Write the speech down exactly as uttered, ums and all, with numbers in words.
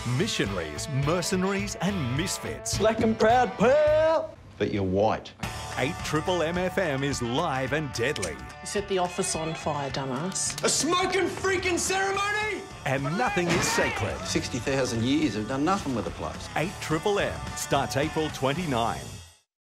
Missionaries, mercenaries and misfits. Black and proud, pal! But you're white. eight Triple M F M is live and deadly. You set the office on fire, dumbass. A smoking freaking ceremony! And nothing is sacred. sixty thousand years have done nothing with the place. eight Triple M starts April twenty-ninth.